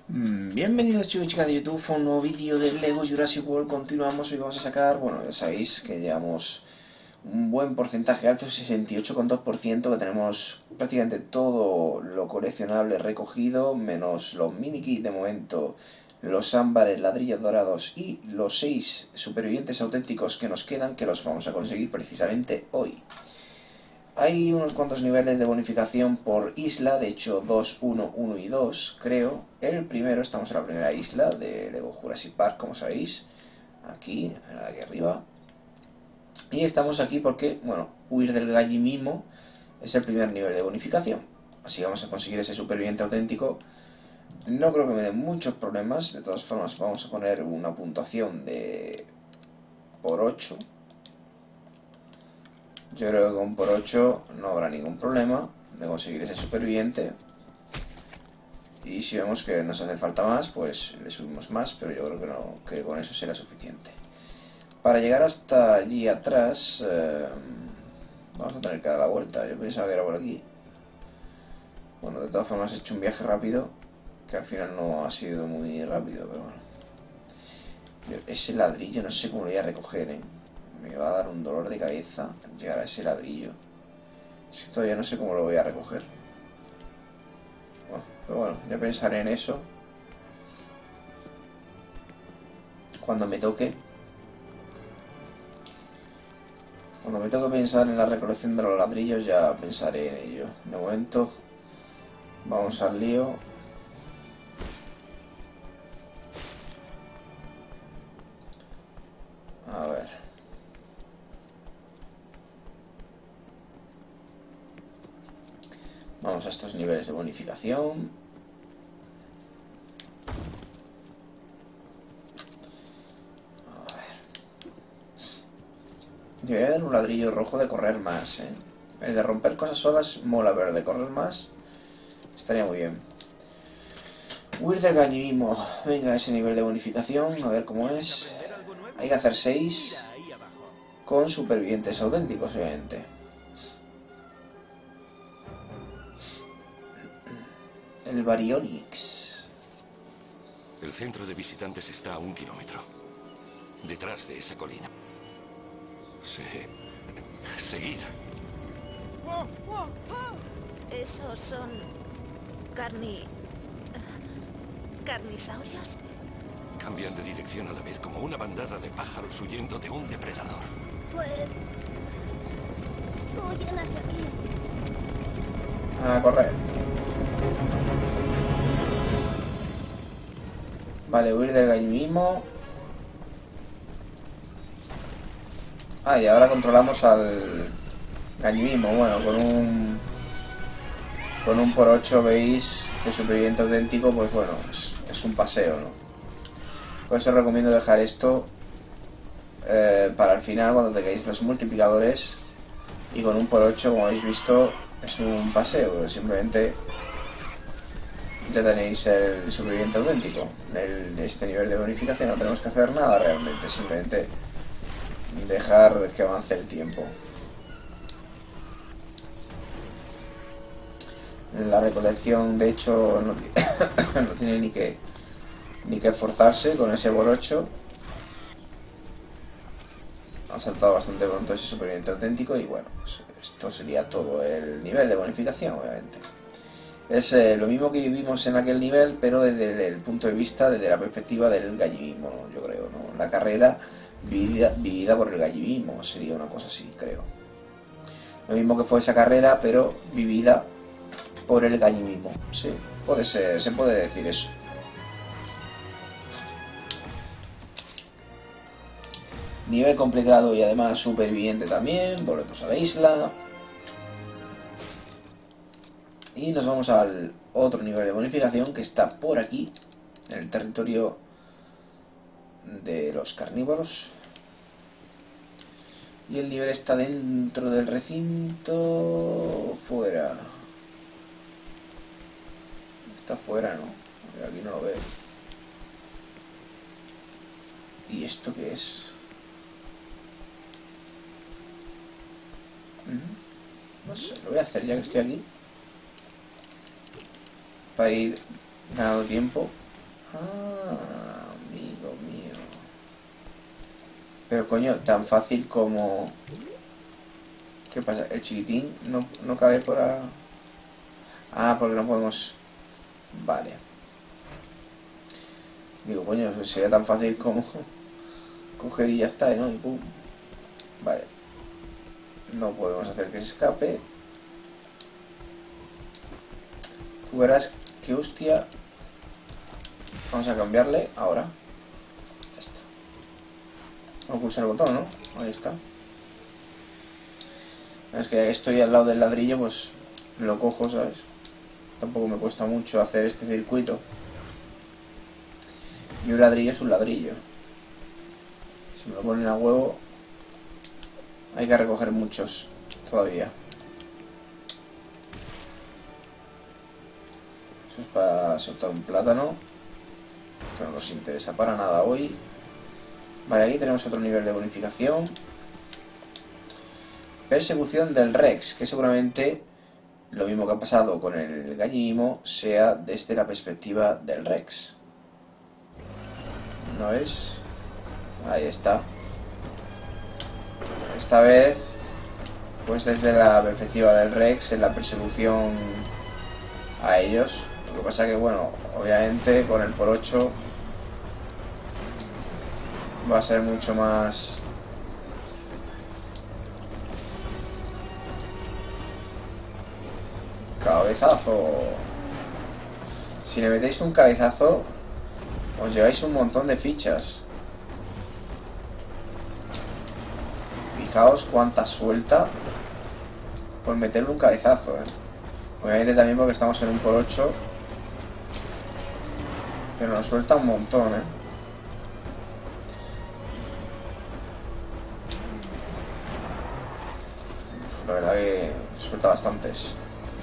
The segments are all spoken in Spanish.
Bienvenidos chicos y chicas de YouTube a un nuevo vídeo de Lego Jurassic World. Continuamos y vamos a sacar, bueno, ya sabéis que llevamos un buen porcentaje alto, 68,2%, que tenemos prácticamente todo lo coleccionable recogido, menos los mini kits de momento, los ámbares, ladrillos dorados y los 6 supervivientes auténticos que nos quedan, que los vamos a conseguir precisamente hoy. Hay unos cuantos niveles de bonificación por isla, de hecho 2, 1, 1 y 2, creo. El primero, estamos en la primera isla de Lego Jurassic Park, como sabéis, aquí, en la de aquí arriba. Y estamos aquí porque, bueno, huir del gallimimo es el primer nivel de bonificación. Así vamos a conseguir ese superviviente auténtico. No creo que me den muchos problemas, de todas formas vamos a poner una puntuación de por 8. Yo creo que con por 8 no habrá ningún problema de conseguir ese superviviente. Y si vemos que nos hace falta más, pues le subimos más, pero yo creo que no, que con eso será suficiente. Para llegar hasta allí atrás, vamos a tener que dar la vuelta. Yo pensaba que era por aquí. Bueno, de todas formas he hecho un viaje rápido, que al final no ha sido muy rápido, pero bueno. Ese ladrillo no sé cómo lo voy a recoger, Me va a dar un dolor de cabeza llegar a ese ladrillo. Es que todavía no sé cómo lo voy a recoger. Pero bueno, ya pensaré en eso cuando me toque. Cuando me toque pensar en la recolección de los ladrillos, ya pensaré en ello. De momento, vamos al lío. A ver. Vamos a estos niveles de bonificación. A ver. Debería haber un ladrillo rojo de correr más, El de romper cosas solas mola, pero el de correr más estaría muy bien. Huir del gallimismo. Venga, ese nivel de bonificación, a ver cómo es. Hay que hacer 6 con supervivientes auténticos, obviamente. El Baryonyx. El centro de visitantes está a 1 kilómetro. Detrás de esa colina. Seguid. ¿Esos son... carnisaurios? Cambian de dirección a la vez, como una bandada de pájaros huyendo de un depredador. Pues... huyen hacia aquí. A correr. Vale, huir del gallimismo. Ah, y ahora controlamos al gallimismo. Bueno, con un por 8 veis que superviviente auténtico, pues bueno, es un paseo, ¿no? Por eso os recomiendo dejar esto para el final, cuando tengáis los multiplicadores. Y con un por 8, como habéis visto, es un paseo. Simplemente ya tenéis el superviviente auténtico. De este nivel de bonificación no tenemos que hacer nada realmente, simplemente dejar que avance el tiempo. La recolección, de hecho, no tiene ni que esforzarse con ese por 8. Ha saltado bastante pronto ese superviviente auténtico y bueno, pues esto sería todo el nivel de bonificación, obviamente. Es lo mismo que vivimos en aquel nivel, pero desde el punto de vista, desde la perspectiva del gallimismo, ¿no? Yo creo, ¿no? La carrera vivida por el gallimismo, sería una cosa así, creo. Lo mismo que fue esa carrera, pero vivida por el gallimismo. Sí, puede ser, se puede decir eso. Nivel complicado y además superviviente también. Volvemos a la isla. Y nos vamos al otro nivel de bonificación que está por aquí, en el territorio de los carnívoros. Y el nivel está dentro del recinto, fuera. Está fuera, ¿no? Aquí no lo veo. ¿Y esto qué es? No sé, lo voy a hacer ya que estoy aquí, para ir ganando tiempo. Ah, amigo mío. Pero coño, tan fácil como... ¿Qué pasa? El chiquitín no cabe por a... Ah, porque no podemos... Vale. Digo, coño, sería tan fácil como... Coger y ya está, ¿no? Y pum. Vale. No podemos hacer que se escape. Tú verás que hostia... Vamos a cambiarle ahora. Ya está. Vamos a pulsar el botón, ¿no? Ahí está. Es que estoy al lado del ladrillo, pues lo cojo, ¿sabes? Tampoco me cuesta mucho hacer este circuito. Y un ladrillo es un ladrillo. Si me lo ponen a huevo, hay que recoger muchos todavía. Eso es para soltar un plátano, que no nos interesa para nada hoy. Vale, aquí tenemos otro nivel de bonificación. Persecución del Rex, que seguramente lo mismo que ha pasado con el gallinimo sea desde la perspectiva del Rex. ¿No es? Ahí está. Esta vez, pues desde la perspectiva del Rex en la persecución a ellos. Lo que pasa que, bueno, obviamente con el por 8 va a ser mucho más... Cabezazo. Si le metéis un cabezazo, os lleváis un montón de fichas. Fijaos cuánta suelta por meterle un cabezazo, Obviamente también porque estamos en un por 8, pero nos suelta un montón, La verdad que suelta bastantes.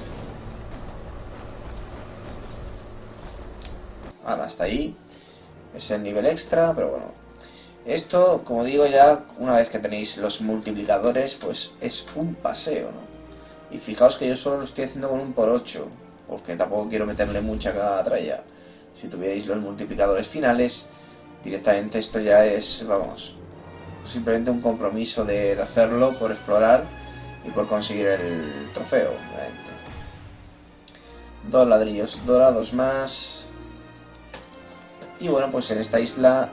Ahora, hasta ahí. Es el nivel extra, pero bueno. Esto, como digo ya, una vez que tenéis los multiplicadores, pues es un paseo, ¿no? Y fijaos que yo solo lo estoy haciendo con un por 8, porque tampoco quiero meterle mucha cada tralla. Si tuvierais los multiplicadores finales, directamente esto ya es, vamos, simplemente un compromiso de hacerlo por explorar y por conseguir el trofeo, obviamente. 2 ladrillos dorados más. Y bueno, pues en esta isla,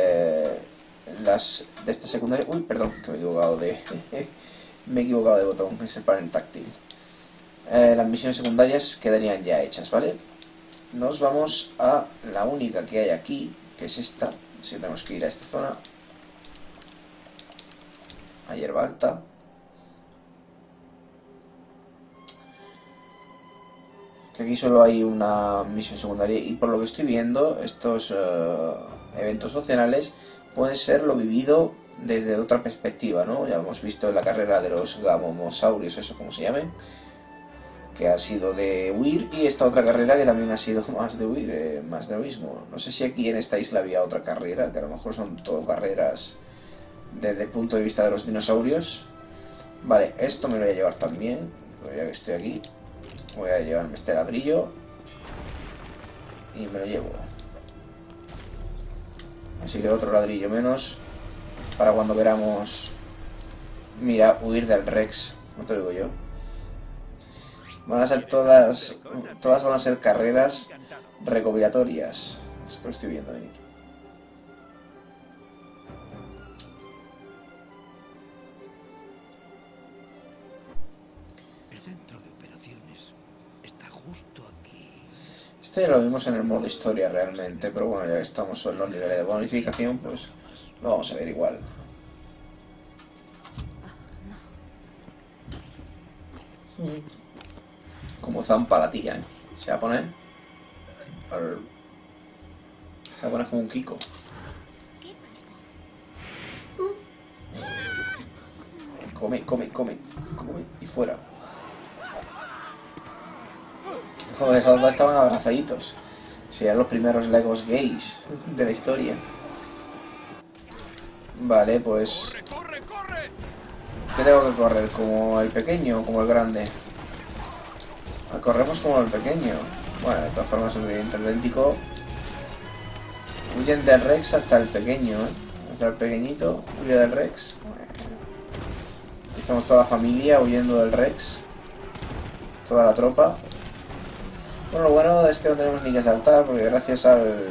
las de esta secundaria... Uy, perdón, que me he equivocado de... me he equivocado de botón, es el panel táctil. Las misiones secundarias quedarían ya hechas, ¿vale? Nos vamos a la única que hay aquí, que es esta. Así que tenemos que ir a esta zona. A hierba alta. Que aquí solo hay una misión secundaria y por lo que estoy viendo estos eventos opcionales pueden ser lo vivido desde otra perspectiva, ¿no? Ya hemos visto la carrera de los gamomosaurios, eso como se llame, que ha sido de huir, y esta otra carrera que también ha sido más de huir, más de lo mismo. No sé si aquí en esta isla había otra carrera, que a lo mejor son todo carreras desde el punto de vista de los dinosaurios. Vale, esto me lo voy a llevar también, ya que estoy aquí. Voy a llevarme este ladrillo y me lo llevo. Así que otro ladrillo menos para cuando queramos, mira, huir del Rex. No te lo digo yo. Van a ser todas van a ser carreras recopilatorias. Es que lo estoy viendo venir. Esto ya lo vimos en el modo historia realmente, pero bueno, ya que estamos en los niveles de bonificación, pues lo vamos a ver igual. Como zampa la tía, Se va a poner... Se va a poner como un Kiko. Come y fuera. Joder, esos dos estaban abrazaditos. Serían los primeros Legos gays de la historia. Vale, pues... ¿Qué tengo que correr? ¿Como el pequeño o como el grande? Corremos como el pequeño. Bueno, de todas formas es muy idéntico. Huyen del Rex hasta el pequeño, ¿eh? Hasta el pequeñito huye del Rex. Aquí estamos toda la familia huyendo del Rex. Toda la tropa. Bueno, lo bueno es que no tenemos ni que saltar porque gracias al...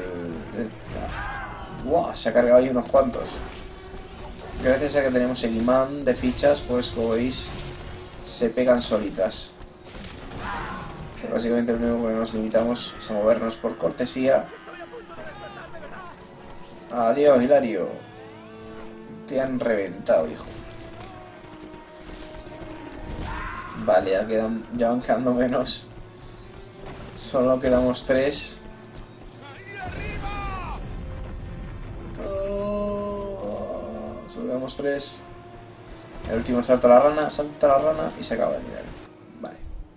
¡Wow! Se ha cargado ahí unos cuantos. Gracias a que tenemos el imán de fichas, pues como veis, se pegan solitas. Que básicamente lo único que nos limitamos es a movernos por cortesía. Adiós, Hilario. Te han reventado, hijo. Vale, ya van quedando menos. Solo quedamos 3. Solo quedamos 3. El último salta la rana y se acaba el nivel. Vale.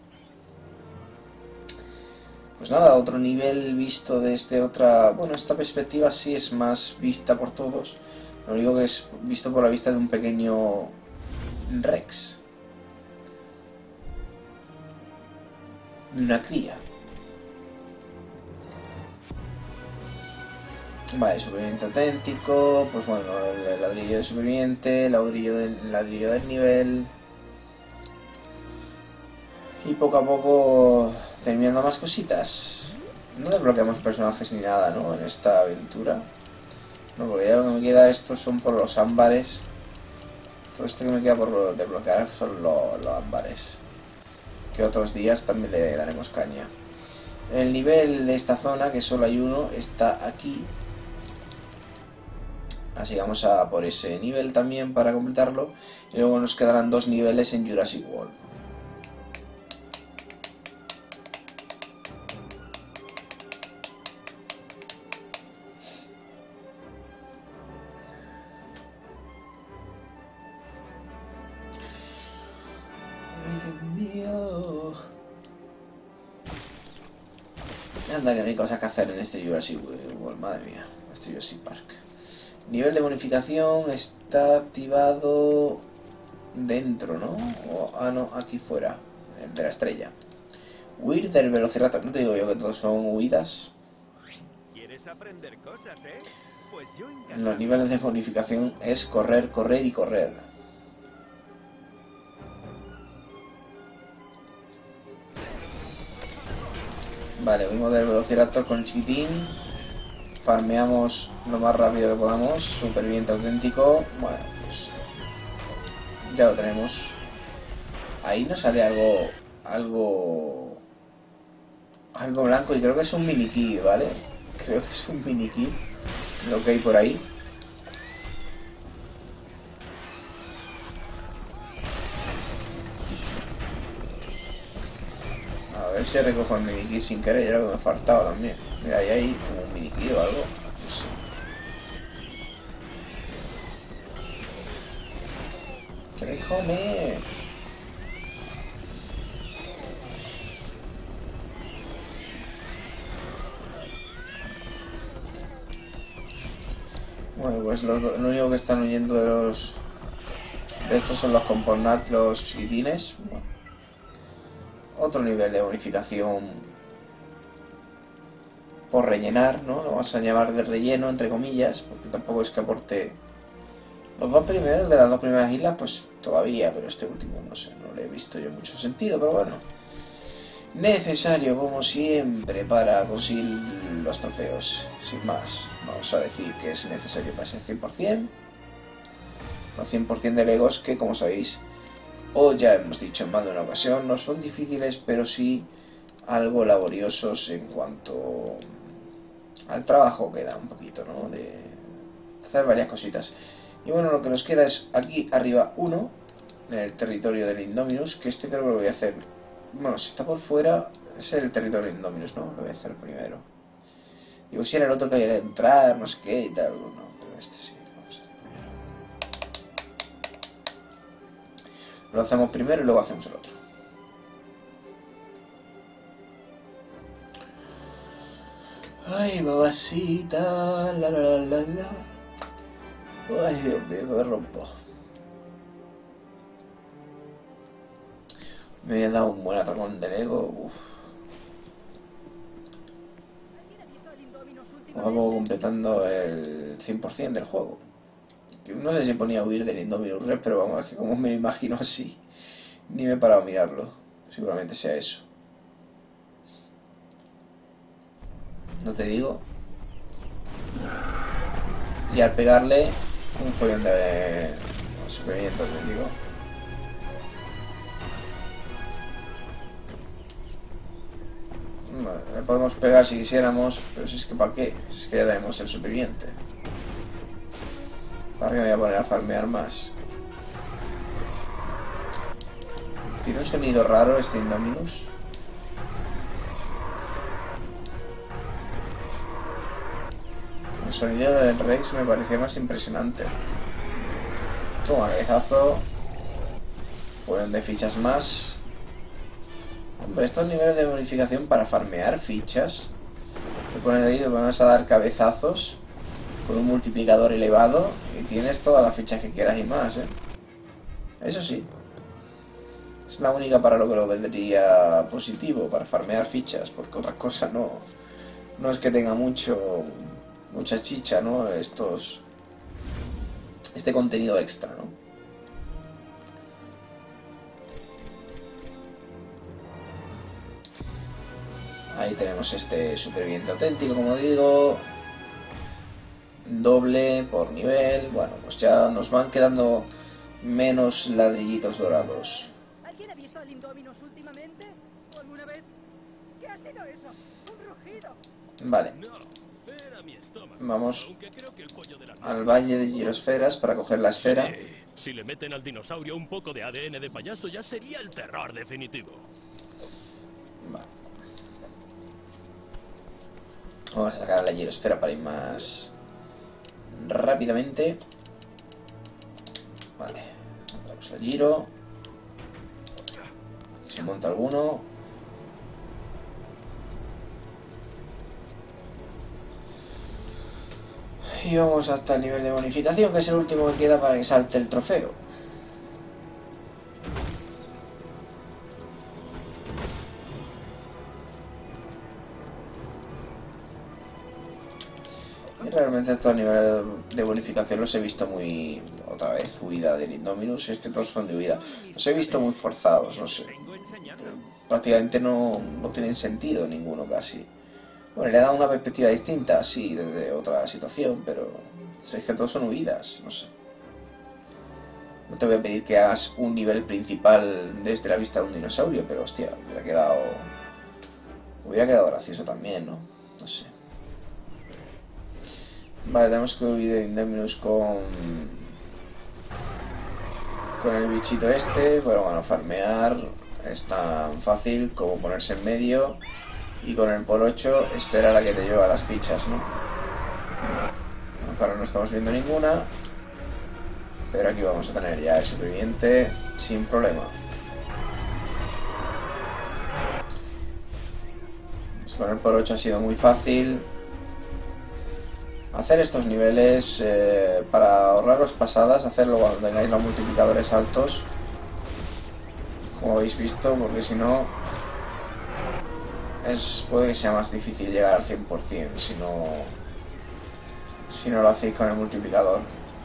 Pues nada, otro nivel visto desde otra... Bueno, esta perspectiva sí es más vista por todos. Lo único que es visto por la vista de un pequeño Rex. Una cría. Vale, superviviente auténtico, pues bueno, el ladrillo de superviviente, el ladrillo del nivel. Y poco a poco terminando más cositas. No desbloqueamos personajes ni nada, ¿no? En esta aventura. No, porque ya lo que me queda estos son por los ámbares. Todo esto que me queda por desbloquear son los ámbares. Que otros días también le daremos caña. El nivel de esta zona, que solo hay uno, está aquí. Así que vamos a por ese nivel también para completarlo. Y luego nos quedarán 2 niveles en Jurassic World. Anda que no hay cosas que hacer en este Jurassic World, madre mía, este Jurassic Park. Nivel de bonificación está activado dentro, ¿no? Ah, no, aquí fuera, el de la estrella. Huir del velociraptor, no te digo yo que todos son huidas. ¿Quieres aprender cosas, eh? Pues yo En los niveles de bonificación es correr, correr y correr. Vale, huimos del velociraptor con el chiquitín. Farmeamos lo más rápido que podamos. Superviviente auténtico. Bueno, pues ya lo tenemos. Ahí nos sale algo blanco y creo que es un mini kit, ¿vale? Creo que es un mini kit lo que hay por ahí. A ver si recojo el mini kit sin querer, era lo que me faltaba también. Mira, ahí hay como un mini kit o algo. No sé. ¿Queréis comer? Bueno, pues lo único que están huyendo de estos son los components, los chiquitines. Bueno. Otro nivel de bonificación por rellenar, ¿no? Lo vamos a llamar de relleno, entre comillas, porque tampoco es que aporte... Los 2 primeros de las 2 primeras islas, pues todavía, pero este último, no sé, no le he visto yo mucho sentido, pero bueno. Necesario, como siempre, para conseguir los trofeos, sin más. Vamos a decir que es necesario para ese 100%. Los 100% de Legos que, como sabéis, o ya hemos dicho en más de una ocasión, no son difíciles, pero sí algo laboriosos en cuanto al trabajo que da un poquito, ¿no? De hacer varias cositas. Y bueno, lo que nos queda es aquí arriba uno, en el territorio del Indominus, que este creo que lo voy a hacer... Bueno, si está por fuera, es el territorio del Indominus, ¿no? Lo voy a hacer primero. Digo, si era el otro que había que entrar, no sé qué y tal, no, pero este sí. Lo hacemos primero y luego hacemos el otro. Ay, babasita, la la la la la. Ay, Dios mío, me rompo. Me había dado un buen atracón de Lego. Uf. ¿Alguien ha visto al Indominus Vamos completando el 100% del juego. No sé si ponía a huir del Indominus Rex, pero vamos, es que como me lo imagino así, ni me he parado a mirarlo. Seguramente sea eso. No te digo. Y al pegarle, un follón de sufrimiento, te digo. Vale, le podemos pegar si quisiéramos, pero si es que ¿para qué? Si es que ya tenemos el superviviente. ¿Para qué me voy a poner a farmear más? Tiene un sonido raro este Indominus. El sonido del Rex me parecía más impresionante. Toma, cabezazo. Pueden de fichas más. Hombre, estos niveles de bonificación para farmear fichas. Te ponen ahí, te pones a dar cabezazos con un multiplicador elevado y tienes todas las fichas que quieras y más, ¿eh? Eso sí. Es la única para lo que lo vendría positivo, para farmear fichas, porque otra cosa no es que tenga mucha chicha, ¿no? Este contenido extra, ¿no? Ahí tenemos este superviviente auténtico, como digo. Doble por nivel. Bueno, pues ya nos van quedando menos ladrillitos dorados. ¿Alguien ha visto al Indominus últimamente? ¿O alguna vez? ¿Qué ha sido eso? ¡Un rugido! Vale. No, era mi estómago. Vamos Aunque creo que el pollo de la al valle de Girosferas para coger la esfera. Sí, si le meten al dinosaurio un poco de ADN de payaso ya sería el terror definitivo. Vale. Vamos a sacar la girosfera para ir más rápidamente. Vale. Traemos el giro. Se monta alguno. Y vamos hasta el nivel de bonificación, que es el último que queda para que salte el trofeo. Y realmente estos niveles de bonificación los he visto muy... Otra vez, huida del Indominus. Es que todos son de huida. Los he visto muy forzados, no sé. Prácticamente no tienen sentido ninguno casi. Bueno, le he dado una perspectiva distinta, sí, desde otra situación, pero es que todos son huidas, no sé. No te voy a pedir que hagas un nivel principal desde la vista de un dinosaurio, pero hostia, hubiera quedado gracioso también, ¿no? No sé. Vale, tenemos que huir de Indominus con el bichito este, pero bueno, farmear es tan fácil como ponerse en medio. Y con el por 8 esperar a que te lleve las fichas, ¿no? Aunque ahora no estamos viendo ninguna. Pero aquí vamos a tener ya el superviviente sin problema. Pues con el por 8 ha sido muy fácil hacer estos niveles. Para ahorraros pasadas, hacerlo cuando tengáis los multiplicadores altos, como habéis visto, porque si no... puede que sea más difícil llegar al 100% si no lo hacéis con el multiplicador.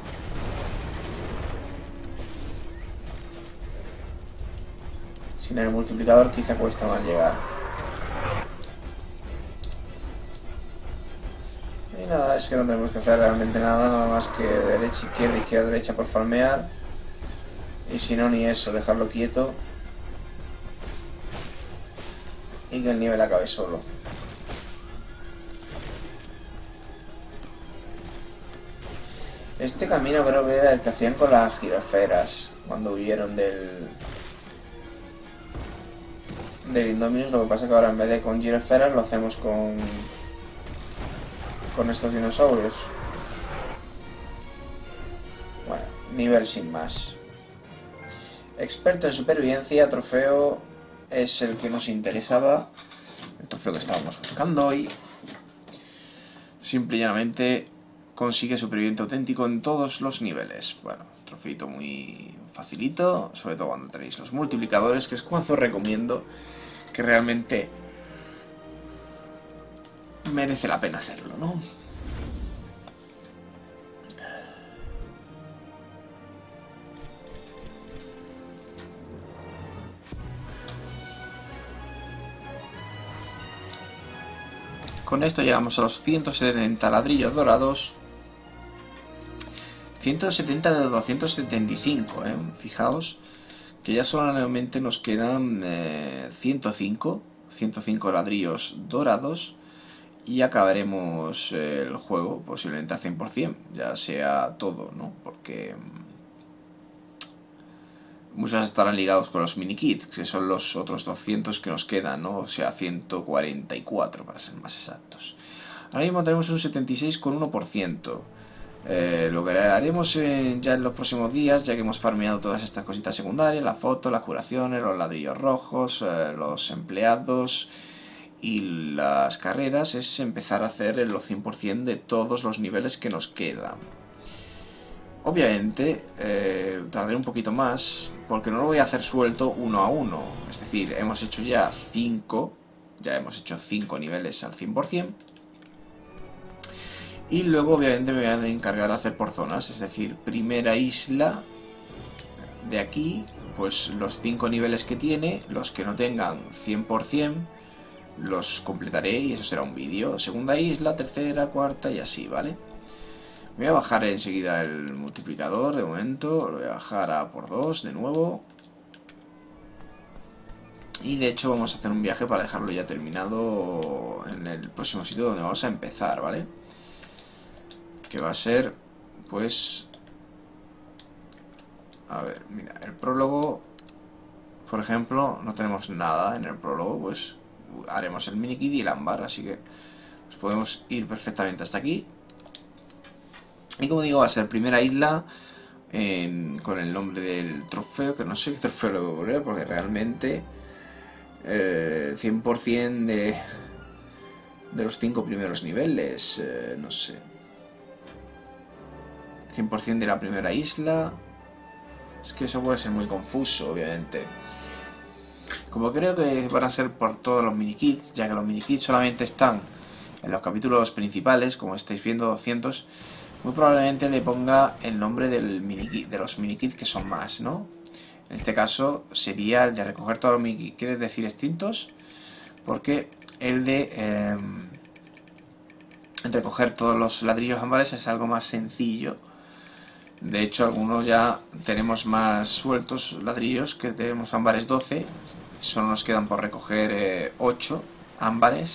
Sin el multiplicador quizá cuesta más llegar. Y nada, es que no tenemos que hacer realmente nada más que derecha, izquierda, derecha por farmear. Y si no, ni eso, dejarlo quieto. Y que el nivel acabe solo. Este camino creo que era el que hacían con las girosferas cuando huyeron del Indominus. Lo que pasa es que ahora en vez de con girosferas lo hacemos con estos dinosaurios. Bueno, nivel sin más. Experto en supervivencia, trofeo es el que nos interesaba, el trofeo que estábamos buscando hoy. Simple y llanamente consigue superviviente auténtico en todos los niveles. Bueno, trofeito muy facilito, sobre todo cuando tenéis los multiplicadores, que es cuando os recomiendo que realmente merece la pena hacerlo, ¿no? Con esto llegamos a los 170 ladrillos dorados. 170 de 275, fijaos que ya solamente nos quedan 105 ladrillos dorados y acabaremos el juego posiblemente al 100%, ya sea todo, ¿no? Porque muchos estarán ligados con los mini kits, que son los otros 200 que nos quedan, ¿no? O sea, 144 para ser más exactos. Ahora mismo tenemos un 76,1%. Lo que haremos ya en los próximos días, ya que hemos farmeado todas estas cositas secundarias, la foto, las curaciones, los ladrillos rojos, los empleados y las carreras, es empezar a hacer el 100% de todos los niveles que nos quedan. Obviamente tardaré un poquito más porque no lo voy a hacer suelto uno a uno, es decir, hemos hecho ya 5 niveles al 100%. Y luego obviamente me voy a encargar de hacer por zonas, es decir, primera isla de aquí, pues los 5 niveles que tiene, los que no tengan 100% los completaré y eso será un vídeo. Segunda isla, tercera, cuarta y así, ¿vale? Voy a bajar enseguida el multiplicador de momento, lo voy a bajar a por 2 de nuevo. Y de hecho vamos a hacer un viaje para dejarlo ya terminado en el próximo sitio donde vamos a empezar, ¿vale? Que va a ser, pues, a ver, mira, el prólogo, por ejemplo, no tenemos nada en el prólogo, pues haremos el mini kit y el ámbar, así que pues podemos ir perfectamente hasta aquí. Y como digo, va a ser primera isla con el nombre del trofeo, que no sé qué trofeo le voy a poner, porque realmente 100% de los 5 primeros niveles, no sé. 100% de la primera isla. Es que eso puede ser muy confuso, obviamente. Como creo que van a ser por todos los mini kits, ya que los mini kits solamente están en los capítulos principales, como estáis viendo 200, muy probablemente le ponga el nombre del de los mini kits que son más, ¿no? En este caso sería el de recoger todos los mini kits, quiere decir extintos, porque el de recoger todos los ladrillos ámbares es algo más sencillo. De hecho, algunos ya tenemos más sueltos ladrillos, que tenemos ámbares 12. Solo nos quedan por recoger 8 ámbares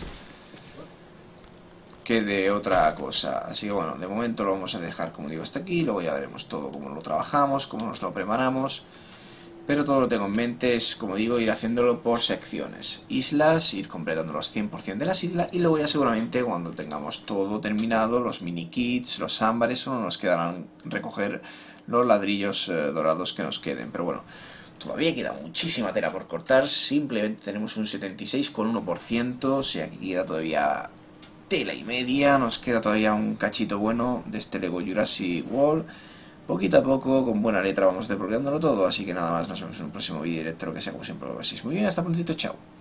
que de otra cosa. Así que bueno, de momento lo vamos a dejar, como digo, hasta aquí. Luego ya veremos todo, cómo lo trabajamos, cómo nos lo preparamos. Pero todo lo tengo en mente, es, como digo, ir haciéndolo por secciones. Islas, ir completando los 100% de las islas. Y luego ya seguramente cuando tengamos todo terminado, los mini kits, los ámbares, solo nos quedarán recoger los ladrillos dorados que nos queden. Pero bueno, todavía queda muchísima tela por cortar. Simplemente tenemos un 76,1%. O sea que queda todavía tela y media. Nos queda todavía un cachito bueno de este Lego Jurassic World. Poquito a poco, con buena letra, vamos desbloqueándolo todo. Así que nada más, nos vemos en un próximo vídeo. Espero que sea como siempre, lo veáis muy bien. Hasta prontito, chao.